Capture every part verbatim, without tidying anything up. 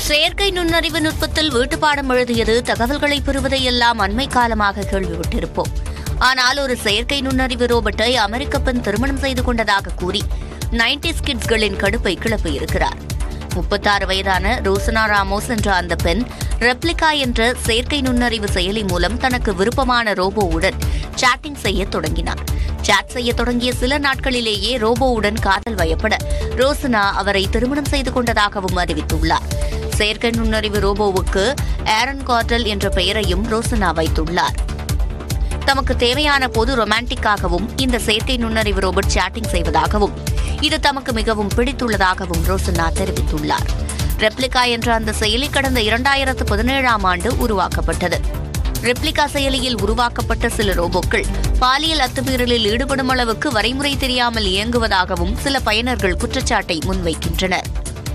செயற்கை நுண்ணறிவு நுட்பத்தில் வீட்டுப்பாடம் எழுதியது தகவல்களை பெறுவதையெல்லாம் அண்மை காலமாக கேள்விவிட்டிருப்போம். ஆனால் ஒரு செயற்கை நுண்ணறிவு ரோபோட்டை அமெரிக்க பெண் திருமணம் செய்து கொண்டதாக கூறி நைன்டிஸ் கிட்ஸ்களின் கடுப்பை கிளப்பியிருக்கிறார். முப்பத்தாறு வயதான ரோசனா ராமோஸ் என்ற அந்த பெண் ரெப்ளிகா என்ற செயற்கை நுண்ணறிவு செயலி மூலம் தனக்கு விருப்பமான ரோபோவுடன் சாட்டிங் செய்ய தொடங்கினார். சாட் செய்ய தொடங்கிய சில நாட்களிலேயே ரோபோவுடன் காதல் வயப்பட ரோசனா அவரை திருமணம் செய்து கொண்டதாகவும் அறிவித்துள்ளார். செயற்கை நுண்ணறிவு ரோபோவுக்கு ஆரன் கார்டல் என்ற பெயரையும் ரோசனா வைத்துள்ளார். தமக்கு தேவையான போது ரொமான்டிக்காகவும் இந்த செயற்கை நுண்ணறிவு ரோபோட் சாட்டிங் செய்வதாகவும் இது தமக்கு மிகவும் பிடித்துள்ளதாகவும் ரோசனா தெரிவித்துள்ளார். ரெப்ளிகா என்ற அந்த செயலி கடந்த இரண்டாயிரத்து பதினேழாம் ஆண்டு உருவாக்கப்பட்டது. ரெப்ளிகா செயலியில் உருவாக்கப்பட்ட சில ரோபோக்கள் பாலியல் அத்துமீறலில் ஈடுபடும் அளவுக்கு வரைமுறை தெரியாமல் இயங்குவதாகவும் சில பயனர்கள் குற்றச்சாட்டை முன்வைக்கின்றனர்.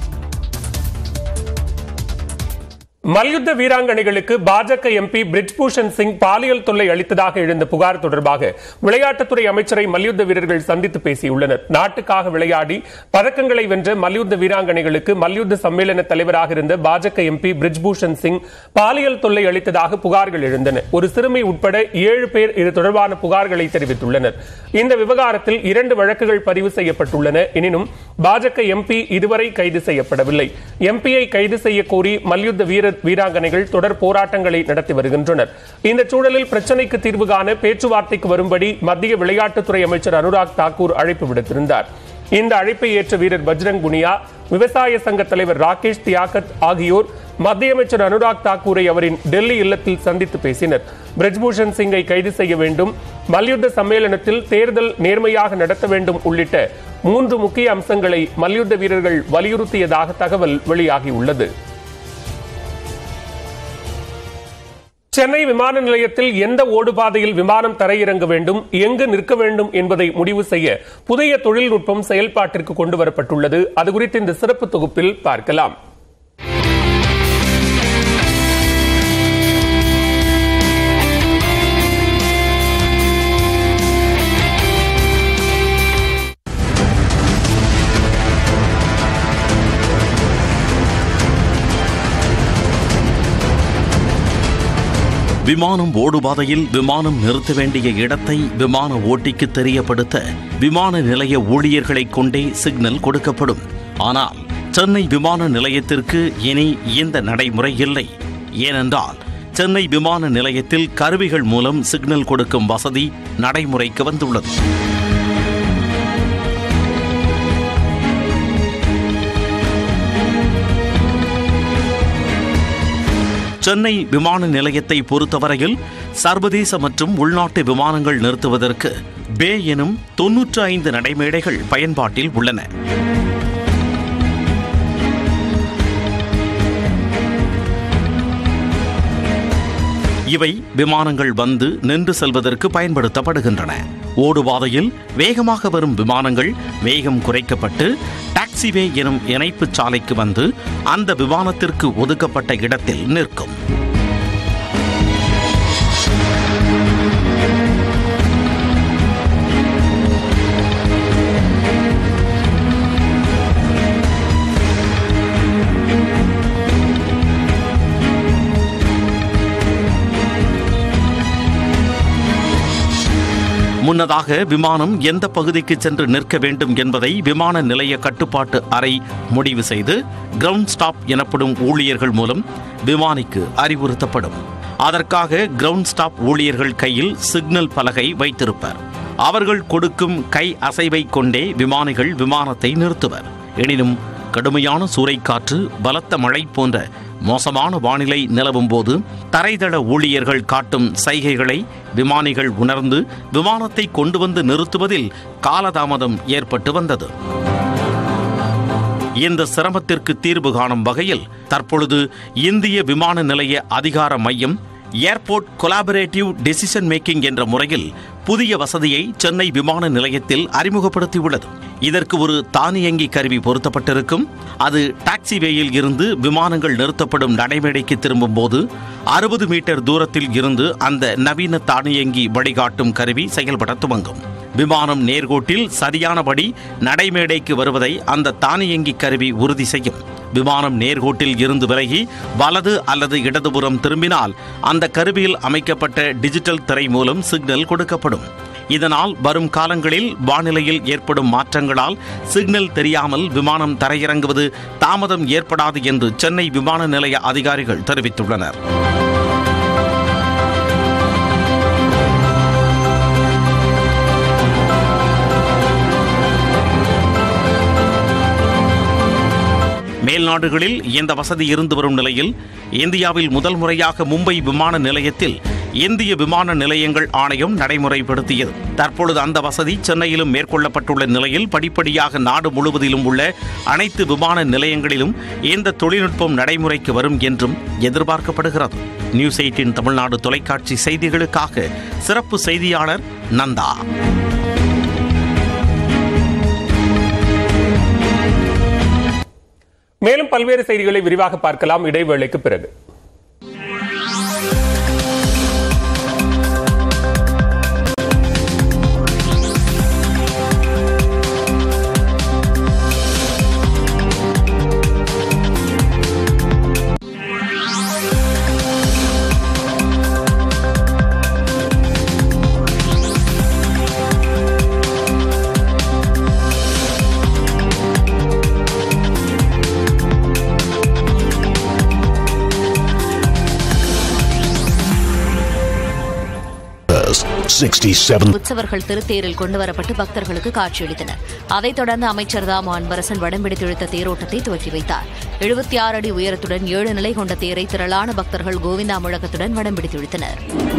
மல்யுத்த வீராங்கனைகளுக்கு பாஜக எம்பி பிரிஜ்பூஷன் சிங் பாலியல் தொல்லை அளித்ததாக எழுந்த புகார் தொடர்பாக விளையாட்டுத்துறை அமைச்சரை மல்யுத்த வீரர்கள் சந்தித்து பேசியுள்ளனர். நாட்டுக்காக விளையாடி பதக்கங்களை வென்ற மல்யுத்த வீராங்கனைகளுக்கு மல்யுத்த சம்மேளன தலைவராக இருந்த பாஜக எம்பி பிரிஜ்பூஷன் சிங் பாலியல் தொல்லை அளித்ததாக புகார்கள் எழுந்தன. ஒரு சிறுமி உட்பட ஏழு பேர் இது தொடர்பான புகார்களை தெரிவித்துள்ளனர். இந்த விவகாரத்தில் இரண்டு வழக்குகள் பதிவு செய்யப்பட்டுள்ளன. எனினும் பாஜக எம்பி இதுவரை கைது செய்யப்படவில்லை. எம்பியை கைது செய்ய கோரி மல்யுத்த வீரர் வீராங்கனைகள் தொடர் போராட்டங்களை நடத்தி வருகின்றனர். இந்த சூழலில் பிரச்சினைக்கு தீர்வு காண பேச்சுவார்த்தைக்கு வரும்படி மத்திய விளையாட்டுத்துறை அமைச்சர் அனுராக் தாக்கூர் அழைப்பு விடுத்திருந்தார். இந்த அழைப்பை ஏற்ற வீரர் பஜ்ரங் புனியா, விவசாய சங்க தலைவர் ராகேஷ் தியாகத் ஆகியோர் மத்திய அமைச்சர் அனுராக் தாக்கூரை அவரின் டெல்லி இல்லத்தில் சந்தித்து பேசினர். பிரிஜ்பூஷன் சிங்கை கைது செய்ய வேண்டும், மல்யுத்த சம்மேளனத்தில் தேர்தல் நேர்மையாக நடத்த வேண்டும் உள்ளிட்ட மூன்று முக்கிய அம்சங்களை மல்யுத்த வீரர்கள் வலியுறுத்தியதாக தகவல் வெளியாகியுள்ளது. சென்னை விமான நிலையத்தில் எந்த ஓடுபாதையில் விமானம் தரையிறங்க வேண்டும், எங்கு நிற்க வேண்டும் என்பதை முடிவு செய்ய புதிய தொழில்நுட்பம் செயல்பாட்டிற்கு கொண்டுவரப்பட்டுள்ளது. அது குறித்து இந்த சிறப்பு தொகுப்பில் பார்க்கலாம். விமானம் ஓடுபாதையில் விமானம் நிறுத்த வேண்டிய இடத்தை விமான ஓட்டிக்கு தெரியப்படுத்த விமான நிலைய ஊழியர்களை கொண்டே சிக்னல் கொடுக்கப்படும். ஆனால் சென்னை விமான நிலையத்திற்கு இனி இந்த நடைமுறை இல்லை. ஏனென்றால் சென்னை விமான நிலையத்தில் கருவிகள் மூலம் சிக்னல் கொடுக்கும் வசதி நடைமுறைக்கு வந்துள்ளது. சென்னை விமான நிலையத்தை பொறுத்தவரையில் சர்வதேச மற்றும் உள்நாட்டு விமானங்கள் நிறுத்துவதற்கு பே எனும் தொன்னூற்று ஐந்து நடைமேடைகள் பயன்பாட்டில் உள்ளன. இவை விமானங்கள் வந்து நின்று செல்வதற்கு பயன்படுத்தப்படுகின்றன. ஓடுபாதையில் வேகமாக வரும் விமானங்கள் வேகம் குறைக்கப்பட்டு டாக்ஸிவே எனும் இணைப்பு சாலைக்கு வந்து அந்த விமானத்திற்கு ஒதுக்கப்பட்ட இடத்தில் நிற்கும். முன்னதாக விமானம் எந்த பகுதிக்கு சென்று நிற்க வேண்டும் என்பதை விமான நிலைய கட்டுப்பாட்டு அறை முடிவு செய்து கிரவுண்ட் ஸ்டாப் எனப்படும் ஊழியர்கள் மூலம் விமானிக்கு அறிவுறுத்தப்படும். அதற்காக கிரவுண்ட் ஸ்டாப் ஊழியர்கள் கையில் சிக்னல் பலகை வைத்திருப்பர். அவர்கள் கொடுக்கும் கை அசைவை கொண்டே விமானிகள் விமானத்தை நிறுத்துவர். எனினும் கடுமையான சூறைக்காற்று, பலத்த மழை போன்ற மோசமான வானிலை நிலவும் போது தரைதள ஊழியர்கள் காட்டும் சைகைகளை விமானிகள் உணர்ந்து விமானத்தை கொண்டு வந்து நிறுத்துவதில் காலதாமதம் ஏற்பட்டு வந்தது. இந்த சிரமத்திற்கு தீர்வு காணும் வகையில் தற்பொழுது இந்திய விமான நிலைய அதிகார மையம் ஏர்போர்ட் கொலாபரேட்டிவ் டெசிஷன் மேக்கிங் என்ற முறையில் புதிய வசதியை சென்னை விமான நிலையத்தில் அறிமுகப்படுத்தியுள்ளது. இதற்கு ஒரு தானியங்கி கருவி பொருத்தப்பட்டிருக்கும். அது டாக்ஸிவேயில் இருந்து விமானங்கள் நிறுத்தப்படும் நடைமேடைக்கு திரும்பும் போது அறுபது மீட்டர் தூரத்தில் இருந்து அந்த நவீன தானியங்கி வழிகாட்டும் கருவி செயல்பட துவங்கும். விமானம் நேர்கோட்டில் சரியானபடி நடைமேடைக்கு வருவதை அந்த தானியங்கி கருவி உறுதி செய்யும். விமானம் நேர்கோட்டில் இருந்து விலகி வலது அல்லது இடதுபுறம் திரும்பினால் அந்த கருவியில் அமைக்கப்பட்ட டிஜிட்டல் திரை மூலம் சிக்னல் கொடுக்கப்படும். இதனால் வரும் காலங்களில் வானிலையில் ஏற்படும் மாற்றங்களால் சிக்னல் தெரியாமல் விமானம் தரையிறங்குவது தாமதம் ஏற்படாது என்று சென்னை விமான நிலைய அதிகாரிகள் தெரிவித்துள்ளனர். மேல்நாடுகளில் இந்த வசதி இருந்து வரும் நிலையில் இந்தியாவில் முதல் முறையாக மும்பை விமான நிலையத்தில் இந்திய விமான நிலையங்கள் ஆணையம் நடைமுறைப்படுத்தியது. தற்பொழுது அந்த வசதி சென்னையிலும் மேற்கொள்ளப்பட்டுள்ள நிலையில் படிப்படியாக நாடு முழுவதிலும் உள்ள அனைத்து விமான நிலையங்களிலும் இந்த தொழில்நுட்பம் நடைமுறைக்கு வரும் என்றும் எதிர்பார்க்கப்படுகிறது. நியூஸ் எயிட்டீன் தமிழ்நாடு தொலைக்காட்சி செய்திகளுக்காக சிறப்பு செய்தியாளர் நந்தா. மேலும் பல்வேறு செய்திகளை விரிவாக பார்க்கலாம் இடைவேளைக்கு பிறகு. உற்சவர்கள் திருத்தேரில் கொண்டுவரப்பட்டு பக்தர்களுக்கு காட்சியளித்தனர். அதைத் தொடர்ந்து அமைச்சர் ராமோ அன்பரசன் வடம்பிடித்திழுத்த தேரோட்டத்தை துவக்கி வைத்தார். எழுபத்தி ஆறு அடி உயரத்துடன் ஏழு நிலை கொண்ட தேரை திரளான பக்தர்கள் கோவிந்தா முழக்கத்துடன் வடம்பிடித்திழுத்தனர்.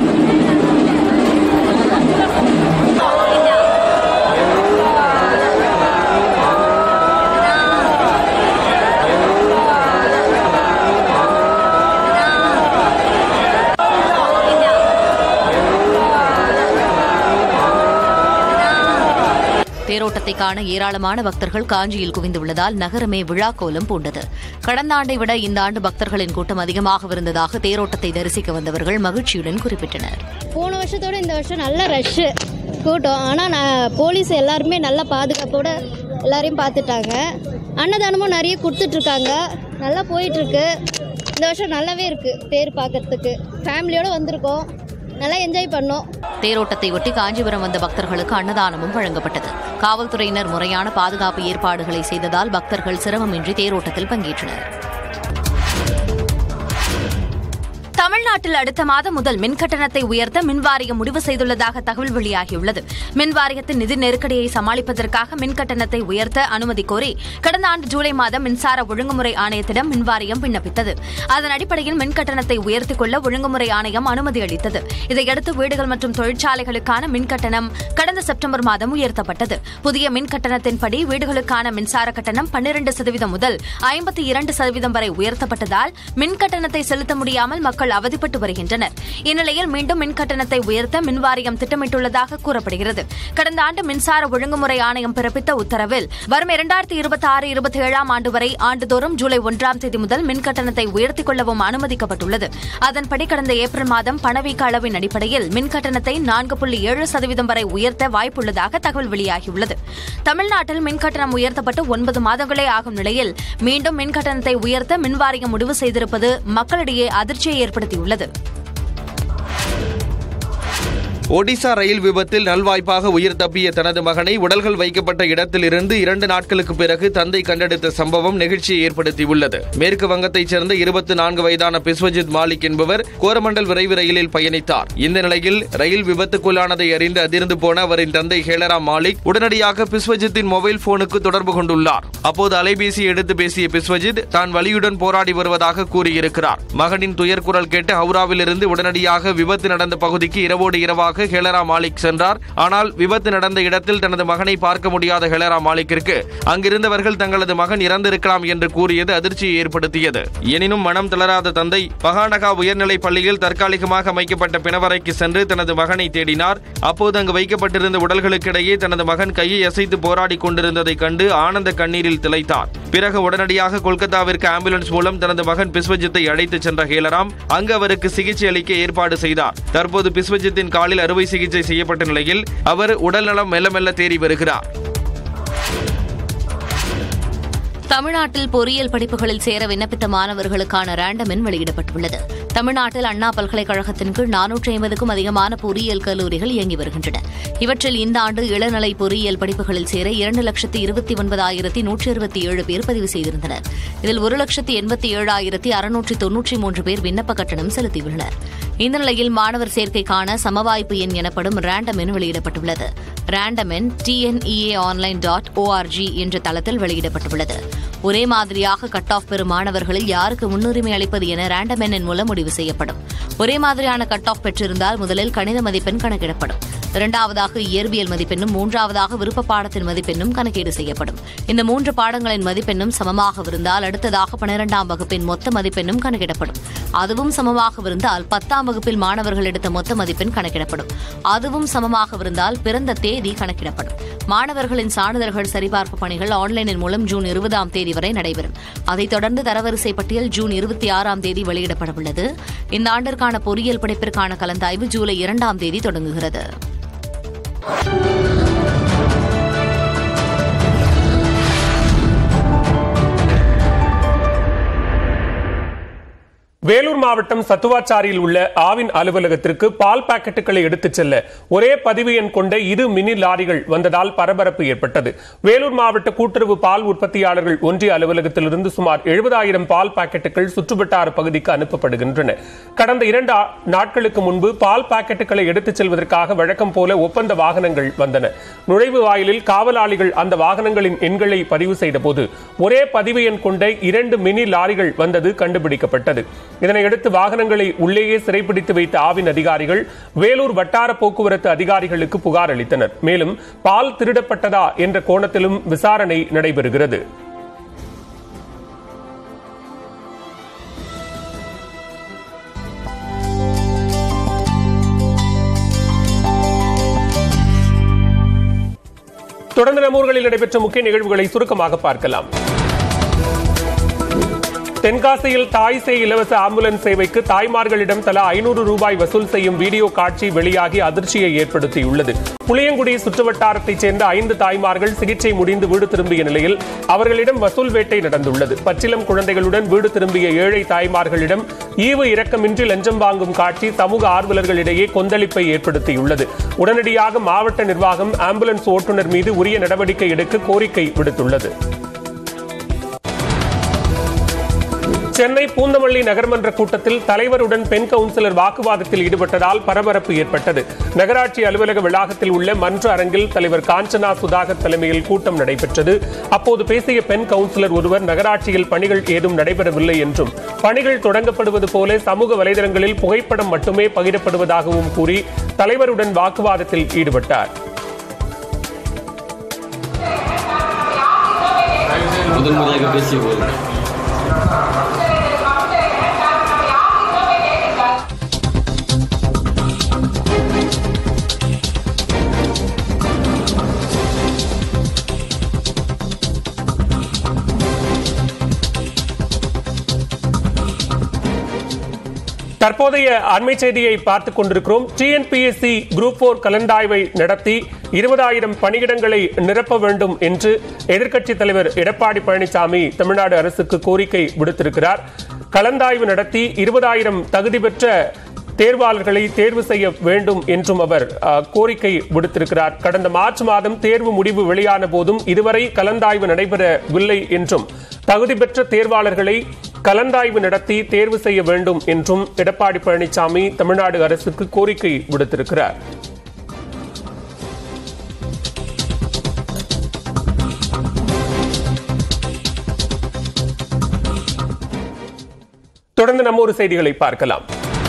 தேரோட்டத்தை காண ஏராளமான பக்தர்கள் காஞ்சியில் குவிந்துள்ளதால் நகரமே விழாக்கோலம் பூண்டது. கடந்த ஆண்டை விட இந்த ஆண்டு பக்தர்களின் கூட்டம் அதிகமாக இருந்ததாக தேரோட்டத்தை தரிசிக்க வந்தவர்கள் மகிழ்ச்சியுடன் குறிப்பிட்டனர். போன வருஷத்தோட இந்த வருஷம் நல்ல ரஷ் கூட்டம். ஆனால் போலீஸ் எல்லாருமே நல்ல பாதுகாப்போட எல்லாரையும் பார்த்துட்டாங்க. அன்னதானமும் நிறைய கொடுத்துட்ருக்காங்க. நல்லா போயிட்டுருக்கு. இந்த வருஷம் நல்லாவே இருக்குது. தேர் பார்க்கறதுக்கு ஃபேமிலியோடு வந்திருக்கோம். நல்லா என்ஜாய் பண்ணோம். தேரோட்டத்தை ஒட்டி காஞ்சிபுரம் வந்த பக்தர்களுக்கு அன்னதானமும் வழங்கப்பட்டது. காவல்துறையினர் முறையான பாதுகாப்பு ஏற்பாடுகளை செய்ததால் பக்தர்கள் சிரமமின்றி தேரோட்டத்தில் பங்கேற்றனர். தமிழ்நாட்டில் அடுத்த மாதம் முதல் மின்கட்டணத்தை உயர்த்த மின்வாரியம் முடிவு செய்துள்ளதாக தகவல் வெளியாகியுள்ளது. மின்வாரியத்தின் நிதி நெருக்கடியை சமாளிப்பதற்காக மின்கட்டணத்தை உயர்த்த அனுமதி கோரி கடந்த ஆண்டு ஜூலை மாதம் மின்சார ஒழுங்குமுறை ஆணையத்திடம் மின்வாரியம் விண்ணப்பித்தது. அதன் அடிப்படையில் மின்கட்டணத்தை உயர்த்திக் கொள்ள ஒழுங்குமுறை ஆணையம் அனுமதி அளித்தது. இதையடுத்து வீடுகள் மற்றும் தொழிற்சாலைகளுக்கான மின்கட்டணம் கடந்த செப்டம்பர் மாதம் உயர்த்தப்பட்டது. புதிய மின்கட்டணத்தின்படி வீடுகளுக்கான மின்சார கட்டணம் பன்னிரண்டு சதவீதம் முதல் ஐம்பத்தி இரண்டு சதவீதம் வரை உயர்த்தப்பட்டதால் மின்கட்டணத்தை செலுத்த முடியாமல் மக்கள் அவதிப்பட்டு வருகின்றனர். இந்நிலையில் மீண்டும் மின்கட்டணத்தை உயர்த்த மின்வாரியம் திட்டமிட்டுள்ளதாக கூறப்படுகிறது. கடந்த ஆண்டு மின்சார ஒழுங்குமுறை ஆணையம் பிறப்பித்த உத்தரவில் வரும் இரண்டாயிரத்தி இருபத்தி ஆறு இருபத்தி ஏழாம் ஆண்டு வரை ஆண்டுதோறும் ஜூலை ஒன்றாம் தேதி முதல் மின்கட்டணத்தை உயர்த்திக் கொள்ளவும் அனுமதிக்கப்பட்டுள்ளது. அதன்படி கடந்த ஏப்ரல் மாதம் பணவீக்க அளவின் அடிப்படையில் மின்கட்டணத்தை நான்கு புள்ளி ஏழு சதவீதம் வரை உயர்த்த வாய்ப்புள்ளதாக தகவல் வெளியாகியுள்ளது. தமிழ்நாட்டில் மின்கட்டணம் உயர்த்தப்பட்டு ஒன்பது மாதங்களே ஆகும் நிலையில் மீண்டும் மின்கட்டணத்தை உயர்த்த மின்வாரியம் முடிவு செய்திருப்பது மக்களிடையே அதிர்ச்சியை ஏற்படுத்தியுள்ளது. ஒடிசா ரயில் விபத்தில் நல்வாய்ப்பாக உயிர் தப்பிய தனது மகனை உடல்கள் வைக்கப்பட்ட இடத்திலிருந்து இரண்டு நாட்களுக்கு பிறகு தந்தை கண்டெடுத்த சம்பவம் நெகிழ்ச்சியை ஏற்படுத்தியுள்ளது. மேற்கு வங்கத்தைச் சேர்ந்த இருபத்தி நான்கு வயதான பிஸ்வஜித் மாலிக் என்பவர் கோரமண்டல் விரைவு ரயிலில் பயணித்தார். இந்த நிலையில் ரயில் விபத்துக்குள்ளானதை அறிந்து அதிர்ந்து போன அவரின் தந்தை ஹேலராம் மாலிக் உடனடியாக பிஸ்வஜித்தின் மொபைல் போனுக்கு தொடர்பு கொண்டுள்ளார். அப்போது அலைபேசி எடுத்து பேசிய பிஸ்வஜித் தான் வலியுடன் போராடி வருவதாக கூறியிருக்கிறார். மகனின் துயர்குரல் கேட்டு ஹவுராவில் இருந்து உடனடியாக விபத்து நடந்த பகுதிக்கு இரவோடு இரவாக ஹேலரா மாலிக் சென்றார். ஆனால் விபத்து நடந்த இடத்தில் தனது மகனை பார்க்க முடியாத ஹேலரா மாலிக்கிற்கு அங்கிருந்தவர்கள் தங்களது மகன் இறந்திருக்கலாம் என்று கூறியது அதிர்ச்சியை ஏற்படுத்தியது. எனினும் மனம் தளராத தந்தை பகானகா உயர்நிலைப் பள்ளியில் தற்காலிகமாக அமைக்கப்பட்ட பிணவரைக்கு சென்று தனது மகனை தேடினார். அப்போது அங்கு வைக்கப்பட்டிருந்த உடல்களுக்கிடையே தனது மகன் கையை அசைத்து போராடி கொண்டிருந்ததை கண்டு ஆனந்த கண்ணீரில் திளைத்தார். பிறகு உடனடியாக கொல்கத்தாவிற்கு ஆம்புலன்ஸ் மூலம் தனது மகன் பிஸ்வஜித்தை அழைத்து சென்ற ஹேலராம் அங்கு அவருக்கு சிகிச்சை அளிக்க ஏற்பாடு செய்தார். தற்போது பிஸ்வஜித்தின் காலில் மருத்துவமனையில் அறுவை சிகிச்சை செய்யப்பட்ட நிலையில் அவர் உடல்நலம் மெல்ல மெல்ல தேறி வருகிறார். தமிழ்நாட்டில் பொறியியல் படிப்புகளில் சேர விண்ணப்பித்த மாணவர்களுக்கான ரேண்டம் எண் வெளியிடப்பட்டுள்ளது. தமிழ்நாட்டில் அண்ணா பல்கலைக்கழகத்தின் கீழ் நானூற்றி ஐம்பதுக்கும் அதிகமான பொறியியல் கல்லூரிகள் இயங்கி வருகின்றன. இவற்றில் இந்த ஆண்டு இளநிலை பொறியியல் படிப்புகளில் சேர இரண்டு லட்சத்து இருபத்தி ஒன்பதாயிரத்தி நூற்றி அறுபத்தி ஏழு பேர் பதிவு செய்திருந்தனர். இதில் ஒரு லட்சத்து எண்பத்தி ஏழாயிரத்தி அறுநூற்றி தொன்னூற்றி மூன்று பேர் விண்ணப்ப கட்டணம் செலுத்தியுள்ளனர். இந்த நிலையில் மாணவர் சேர்க்கைக்கான சமவாய்ப்பு எண் எனப்படும் ரேண்டம் எண் வெளியிடப்பட்டுள்ளது. ரேண்டம் எண் டிஎன்இஏ ஆன்லைன் டாட் ஓஆர்ஜி என்ற தளத்தில் வெளியிடப்பட்டுள்ளது. ஒரே மாதிரியாக கட் ஆஃப் பெறும் மாணவர்களில் யாருக்கு முன்னுரிமை அளிப்பது என ரேண்டம் எண்ணின் மூலம் முடிவு செய்யப்படும். ஒரே மாதிரியான கட் ஆஃப் பெற்றிருந்தால் முதலில் கணித மதிப்பெண் கணக்கிடப்படும். இரண்டாவதாக இயற்பியல் மதிப்பெண்ணும் மூன்றாவதாக விருப்ப பாடத்தின் மதிப்பெண்ணும் கணக்கீடு செய்யப்படும். இந்த மூன்று பாடங்களின் மதிப்பெண்ணும் சமமாக இருந்தால் அடுத்ததாக பனிரெண்டாம் வகுப்பின் மொத்த மதிப்பெண்ணும் கணக்கிடப்படும். அதுவும் சமமாக இருந்தால் பத்தாம் வகுப்பில் மாணவர்கள் எடுத்த மொத்த மதிப்பெண் கணக்கிடப்படும். அதுவும் சமமாக இருந்தால் பிறந்த தேதி கணக்கிடப்படும். மாணவர்களின் சான்றிதழ்கள் சரிபார்ப்பு பணிகள் ஆன்லைனின் மூலம் ஜூன் இருபதாம் தேதி வரை நடைபெறும். அதைத் தொடர்ந்து தரவரிசை பட்டியல் ஜூன் இருபத்தி ஆறாம் தேதி வெளியிடப்படவுள்ளது. இந்த ஆண்டிற்கான பொறியியல் படிப்பிற்கான கலந்தாய்வு ஜூலை இரண்டாம் தேதி தொடங்குகிறது. வேலூர் மாவட்டம் சத்துவாச்சாரியில் உள்ள ஆவின் அலுவலகத்திற்கு பால் பாக்கெட்டுகளை எடுத்துச் செல்ல ஒரே பதிவு எண் கொண்ட இரு மினி லாரிகள் வந்ததால் பரபரப்பு ஏற்பட்டது. வேலூர் மாவட்ட கூட்டுறவு பால் உற்பத்தியாளர்கள் ஒன்றிய அலுவலகத்திலிருந்து சுமார் எழுபதாயிரம் பால் பாக்கெட்டுகள் சுற்றுவட்டார பகுதிக்கு அனுப்பப்படுகின்றன. கடந்த இரண்டு நாட்களுக்கு முன்பு பால் பாக்கெட்டுகளை எடுத்துச் செல்வதற்காக வழக்கம் போல ஒப்பந்த வாகனங்கள் வந்தன. நுழைவு வாயிலில் காவலாளிகள் அந்த வாகனங்களின் எண்களை பதிவு செய்தபோது ஒரே பதிவு எண் கொண்ட இரண்டு மினி லாரிகள் வந்தது கண்டுபிடிக்கப்பட்டது. இதனையடுத்து வாகனங்களை உள்ளேயே சிறைப்பிடித்து வைத்த ஆவின் அதிகாரிகள் வேலூர் வட்டார போக்குவரத்து அதிகாரிகளுக்கு புகார் அளித்தனர். மேலும் பால் திருடப்பட்டதா என்ற கோணத்திலும் விசாரணை நடைபெறுகிறது. தொடர்ந்து நம்ம ஊர்களில் நடைபெற்ற முக்கிய நிகழ்வுகளை சுருக்கமாக பார்க்கலாம். தென்காசியில் தாய் சேய் இலவச ஆம்புலன்ஸ் சேவைக்கு தாய்மார்களிடம் தலா ஐநூறு ரூபாய் வசூல் செய்யும் வீடியோ காட்சி வெளியாகி அதிர்ச்சியை ஏற்படுத்தியுள்ளது. புளியங்குடி சுற்றுவட்டாரத்தைச் சேர்ந்த ஐந்து தாய்மார்கள் சிகிச்சை முடிந்து வீடு திரும்பிய நிலையில் அவர்களிடம் வசூல் வேட்டை நடந்துள்ளது. பச்சிலம் குழந்தைகளுடன் வீடு திரும்பிய ஏழை தாய்மார்களிடம் ஈவு இரக்கமின்றி லஞ்சம் வாங்கும் காட்சி சமூக ஆர்வலர்களிடையே கொந்தளிப்பை ஏற்படுத்தியுள்ளது. உடனடியாக மாவட்ட நிர்வாகம் ஆம்புலன்ஸ் ஓட்டுநர் மீது உரிய நடவடிக்கை எடுக்க கோரிக்கை விடுத்துள்ளது. சென்னை பூந்தமல்லி நகர்மன்ற கூட்டத்தில் தலைவருடன் பெண் கவுன்சிலர் வாக்குவாதத்தில் ஈடுபட்டதால் பரபரப்பு ஏற்பட்டது. நகராட்சி அலுவலக வளாகத்தில் உள்ள மன்ற அரங்கில் தலைவர் காஞ்சனா சுதாகர் தலைமையில் கூட்டம் நடைபெற்றது. அப்போது பேசிய பெண் கவுன்சிலர் ஒருவர் நகராட்சியில் பணிகள் ஏதும் நடைபெறவில்லை என்றும் பணிகள் தொடங்கப்படுவது போல சமூக வலைதளங்களில் புகைப்படம் மட்டுமே பகிரப்படுவதாகவும் கூறி தலைவருடன் வாக்குவாதத்தில் ஈடுபட்டார். முதன்முறையாக பேசிய தற்போதைய அண்மை செய்தியை பார்த்துக் கொண்டிருக்கிறோம். டிஎன்பிஎஸ்சி குரூப் போர் கலந்தாய்வை நடத்தி இருபதாயிரம் பணியிடங்களை நிரப்ப வேண்டும் என்று எதிர்க்கட்சித் தலைவர் எடப்பாடி பழனிசாமி தமிழ்நாடு அரசுக்கு கோரிக்கை விடுத்திருக்கிறார். கலந்தாய்வு நடத்தி இருபதாயிரம் தகுதி பெற்ற தேர்வாளர்களை தேர்வு செய்ய வேண்டும் என்றும் அவர் கோரிக்கை விடுத்திருக்கிறார். கடந்த மார்ச் மாதம் தேர்வு முடிவு வெளியான போதும் இதுவரை கலந்தாய்வு நடைபெறவில்லை என்றும் தகுதி பெற்ற தேர்வாளர்களை கலந்தாய்வு நடத்தி தேர்வு செய்ய வேண்டும் என்றும் எடப்பாடி பழனிசாமி தமிழ்நாடு அரசுக்கு கோரிக்கை விடுத்திருக்கிறார். தொடர்ந்து நம்மொரு செய்திகளை பார்க்கலாம்.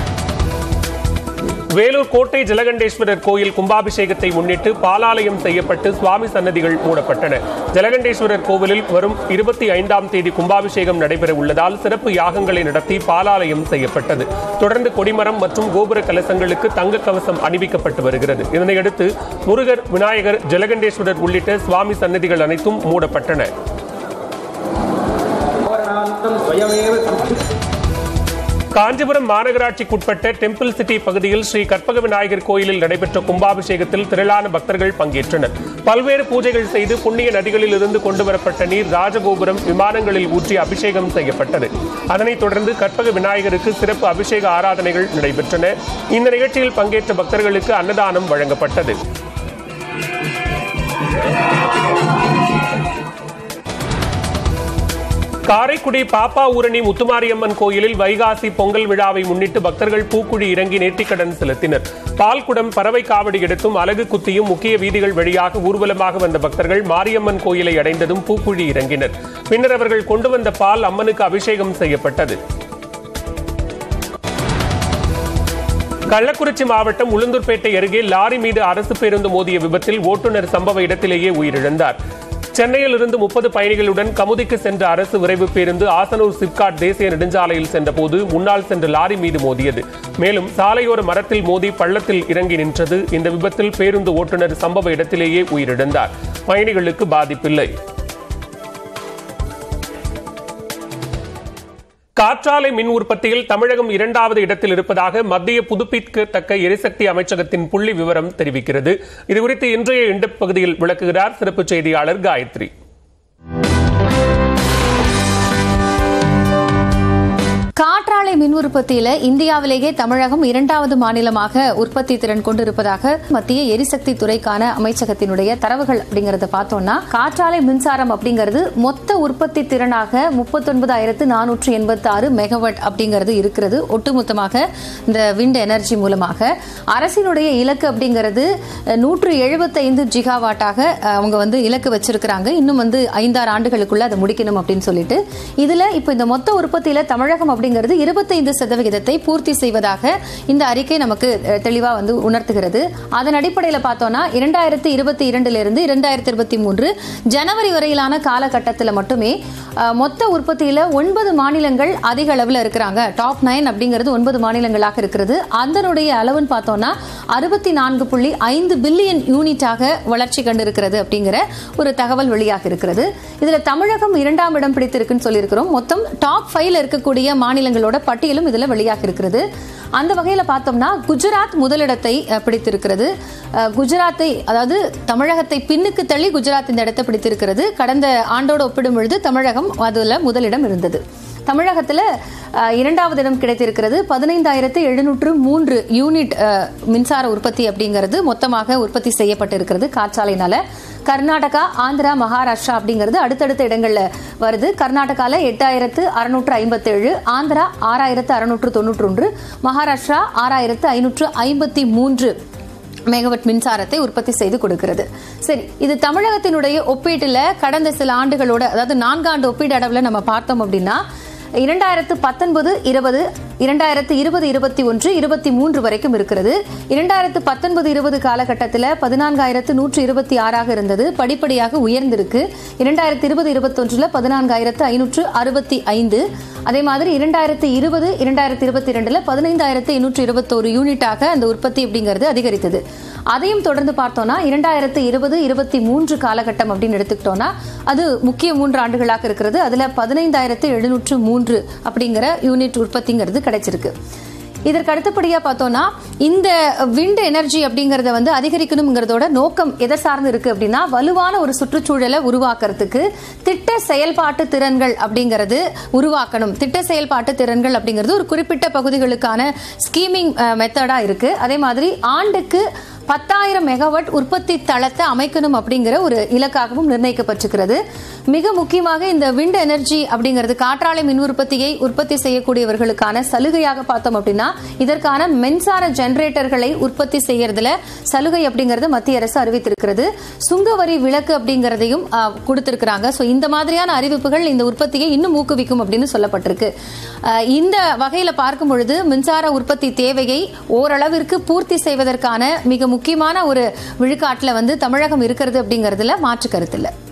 வேலூர் கோட்டை ஜலகண்டேஸ்வரர் கோயில் கும்பாபிஷேகத்தை முன்னிட்டு பாலாலயம் செய்யப்பட்டு சுவாமி சன்னதிகள் மூடப்பட்டன. ஜலகண்டேஸ்வரர் கோவிலில் வரும் இருபத்தி ஐந்தாம் தேதி கும்பாபிஷேகம் நடைபெற உள்ளதால் சிறப்பு யாகங்களை நடத்தி பாலாலயம் செய்யப்பட்டது. தொடர்ந்து கொடிமரம் மற்றும் கோபுர கலசங்களுக்கு தங்க கவசம் அணிவிக்கப்பட்டு வருகிறது. இதனையடுத்து முருகர், விநாயகர், ஜலகண்டேஸ்வரர் உள்ளிட்ட சுவாமி சன்னதிகள் அனைத்தும் மூடப்பட்டன. காஞ்சிபுரம் மாநகராட்சிக்குட்பட்ட டெம்பிள் சிட்டி பகுதியில் ஸ்ரீ கற்பக விநாயகர் கோயிலில் நடைபெற்ற கும்பாபிஷேகத்தில் திரளான பக்தர்கள் பங்கேற்றனர். பல்வேறு பூஜைகள் செய்து புண்ணிய நதிகளில் இருந்து கொண்டுவரப்பட்ட நீர் ராஜகோபுரம் விமானங்களில் ஊற்றி அபிஷேகம் செய்யப்பட்டது. அதனைத் தொடர்ந்து கற்பக விநாயகருக்கு சிறப்பு அபிஷேக ஆராதனைகள் நடைபெற்றன. இந்த நிகழ்ச்சியில் பங்கேற்ற பக்தர்களுக்கு அன்னதானம் வழங்கப்பட்டது. காரைக்குடி பாப்பா ஊரணி முத்துமாரியம்மன் கோயிலில் வைகாசி பொங்கல் விழாவை முன்னிட்டு பக்தர்கள் பூக்குழி இறங்கி நேர்த்திக்கடன் செலுத்தினர். பால்குடம், பறவை காவடி எடுத்தும் அலகு குத்தியும் முக்கிய வீதிகள் வழியாக ஊர்வலமாக வந்த பக்தர்கள் மாரியம்மன் கோயிலை அடைந்ததும் பூக்குழி இறங்கினர். பின்னர் அவர்கள் கொண்டு வந்த பால் அம்மனுக்கு அபிஷேகம் செய்யப்பட்டது. கள்ளக்குறிச்சி மாவட்டம் உளுந்தூர்பேட்டை அருகே லாரி மீது அரசு பேருந்து மோதிய விபத்தில் ஓட்டுநர் சம்பவ இடத்திலேயே உயிரிழந்தார். சென்னையில் இருந்து முப்பது பயணிகளுடன் கமுதிக்கு சென்ற அரசு விரைவு பேருந்து ஆசனூர் சிப்காட் தேசிய நெடுஞ்சாலையில் சென்றபோது முன்னால் சென்ற லாரி மீது மோதியது. மேலும் சாலையோர மரத்தில் மோதி பள்ளத்தில் இறங்கி நின்றது. இந்த விபத்தில் பேருந்து ஓட்டுநர் சம்பவ இடத்திலேயே உயிரிழந்தார். பயணிகளுக்கு பாதிப்பில்லை. காற்றாலை மின் உற்பத்தியில் தமிழகம் இரண்டாவது இடத்தில் இருப்பதாக மத்திய புதுப்பிக்கத்தக்க எரிசக்தி அமைச்சகத்தின் புள்ளி விவரம் தெரிவிக்கிறது. இதுகுறித்து இன்றைய இண்டப் பகுதியில் விளக்குகிறார் சிறப்பு செய்தியாளர் காயத்ரி. காற்றாலை மின் உற்பத்தியில இந்தியாவிலேயே தமிழகம் இரண்டாவது மாநிலமாக உற்பத்தி திறன் கொண்டிருப்பதாக மத்திய எரிசக்தி துறைக்கான அமைச்சகத்தினுடைய தரவுகள் அப்படிங்கறத பார்த்தோம்னா, காற்றாலை மின்சாரம் அப்படிங்கிறது மொத்த உற்பத்தி திறனாக முப்பத்தி ஒன்பதாயிரத்து நானூற்று எண்பத்தி ஆறு மெகாவாட் அப்படிங்கிறது இருக்கிறது. ஒட்டுமொத்தமாக இந்த விண்ட் எனர்ஜி மூலமாக அரசினுடைய இலக்கு அப்படிங்கிறது நூற்று எழுபத்தி ஐந்து ஜிகாவாட்டாக அவங்க வந்து இலக்கு வச்சிருக்கிறாங்க. இன்னும் வந்து ஐந்தாறு ஆண்டுகளுக்குள்ள அதை முடிக்கணும் அப்படின்னு சொல்லிட்டு, இதுல இப்ப இந்த மொத்த உற்பத்தியில தமிழகம் அப்படிங்கிறது இருபத்தைந்து சதவிகிதத்தை பூர்த்தி செய்வதாக இந்த அறிக்கை நமக்கு தெளிவா வந்து உணர்த்துகிறது. அதன் அடிப்படையில் பார்த்தோம்னா இரண்டாயிரத்தி இருபத்தி இரண்டுல இருந்து இரண்டாயிரத்தி இருபத்தி மூன்று ஜனவரி வரையிலான காலகட்டத்தில் மட்டுமே மொத்த உற்பத்தியில ஒன்பது மாநிலங்கள் அதிக அளவில் இருக்கிறாங்க. டாப் நைன் அப்படிங்கிறது ஒன்பது மாநிலங்களாக இருக்கிறது. அதனுடைய அளவுன்னு பார்த்தோம்னா அறுபத்தி நான்கு புள்ளி ஐந்து பில்லியன் யூனிட்டாக வளர்ச்சி கண்டிருக்கிறது அப்படிங்கிற ஒரு தகவல் வெளியாக இருக்கிறது. இதுல தமிழகம் இரண்டாம் இடம் பிடித்திருக்குன்னு சொல்லியிருக்கிறோம். மொத்தம் டாப் ஃபைவ்ல இருக்கக்கூடிய மாநிலங்களோட பட்டியலும் இதுல வெளியாக இருக்கிறது. அந்த வகையில் பார்த்தோம்னா குஜராத் முதலிடத்தை பிடித்திருக்கிறது. குஜராத்தை, அதாவது தமிழகத்தை பின்னுக்கு தள்ளி குஜராத் இந்த இடத்தை பிடித்திருக்கிறது. கடந்த ஆண்டோடு ஒப்பிடும் பொழுது தமிழகம் அதுல முதலிடம் இருந்தது. தமிழகத்தில் இரண்டாவது இடம் கிடைத்திருக்கிறது. பதினைந்தாயிரத்து எழுநூற்று மூன்று யூனிட் மின்சார உற்பத்தி அப்படிங்கிறது மொத்தமாக உற்பத்தி செய்யப்பட்டிருக்கிறது காற்றாலையினால. கர்நாடகா, ஆந்திரா, மகாராஷ்டிரா அப்படிங்கிறது அடுத்தடுத்த இடங்கள்ல வருது. கர்நாடகால எட்டாயிரத்து அறுநூற்று ஐம்பத்தி ஏழு, ஆந்திரா ஆறாயிரத்து அறுநூற்று தொன்னூற்றி ஒன்று, மகாராஷ்டிரா ஆறாயிரத்து ஐநூற்று ஐம்பத்தி மூன்று மெகாவாட் மின்சாரத்தை உற்பத்தி செய்து கொடுக்கிறது. சரி, இது தமிழகத்தினுடைய ஒப்பீட்டுல கடந்த சில ஆண்டுகளோட, அதாவது நான்காண்டு ஒப்பீடு அளவில் நம்ம பார்த்தோம் அப்படின்னா இரண்டாயிரத்து பத்தொன்பது இருபது, இரண்டாயிரத்து இருபது இருபத்தி ஒன்று இருபத்தி மூன்று வரைக்கும் இருக்கிறது. இரண்டாயிரத்து பத்தொன்பது இருபது காலகட்டத்தில் பதினான்காயிரத்து நூற்று இருபத்தி ஆறாக இருந்தது. படிப்படியாக உயர்ந்திருக்கு. இரண்டாயிரத்து இருபது இருபத்தொன்றுல பதினான்காயிரத்து ஐநூற்று அறுபத்தி ஐந்து. அதே மாதிரி இரண்டாயிரத்து இருபது இரண்டாயிரத்து இருபத்தி இரண்டுல பதினைந்தாயிரத்து எண்ணூற்று இருபத்தோரு யூனிட்டாக அந்த உற்பத்தி அப்படிங்கிறது அதிகரித்தது. அதையும் தொடர்ந்து பார்த்தோம்னா இரண்டாயிரத்து இருபது இருபத்தி மூன்று காலகட்டம் அப்படின்னு எடுத்துக்கிட்டோம்னா அது முக்கிய மூன்று ஆண்டுகளாக இருக்கிறது. அதுல பதினைந்தாயிரத்து எழுநூற்று மூன்று அப்படிங்கிற யூனிட் உற்பத்திங்கிறது கிடைச்சிருக்கு. இதற்கு அடுத்தபடியா பார்த்தோம்னா இந்த விண்ட் எனர்ஜி அப்படிங்கறத வந்து அதிகரிக்கணும்ங்கிறதோட நோக்கம் எதை சார்ந்து இருக்கு அப்படின்னா, வலுவான ஒரு சுற்றுச்சூழலை உருவாக்குறதுக்கு திட்ட செயல்பாட்டு திறன்கள் அப்படிங்கிறது உருவாக்கணும். திட்ட செயல்பாட்டு திறன்கள் அப்படிங்கிறது ஒரு குறிப்பிட்ட பகுதிகளுக்கான ஸ்கீமிங் மெத்தடா இருக்கு. அதே மாதிரி ஆண்டுக்கு பத்தாயிரம் மெகாவாட் உற்பத்தி தளத்தை அமைக்கணும் அப்படிங்கிற ஒரு இலக்காகவும் நிர்ணயிக்கப்பட்டிருக்கிறது. மிக முக்கியமாக இந்த விண்ட் எனர்ஜி அப்படிங்கிறது காற்றாலை மின் உற்பத்தியை உற்பத்தி செய்யக்கூடியவர்களுக்கான சலுகையாக பார்த்தோம் அப்படின்னா, இதற்கான மின்சார ஜெனரேட்டர்களை உற்பத்தி செய்யறதுல சலுகை அப்படிங்கறது மத்திய அரசு அறிவித்திருக்கிறது. சுங்கவரி விலக்கு அப்படிங்கறதையும் கொடுத்திருக்கிறாங்க. சோ இந்த மாதிரியான அறிவிப்புகள் இந்த உற்பத்தியை இன்னும் ஊக்குவிக்கும் அப்படின்னு சொல்லப்பட்டிருக்கு. இந்த வகையில பார்க்கும் பொழுது மின்சார உற்பத்தி தேவையை ஓரளவிற்கு பூர்த்தி செய்வதற்கான மிக முக்கியமான ஒரு விழுக்காட்டுல வந்து தமிழகம் இருக்கிறது அப்படிங்கறதுல மாற்று கருத்து இல்லை.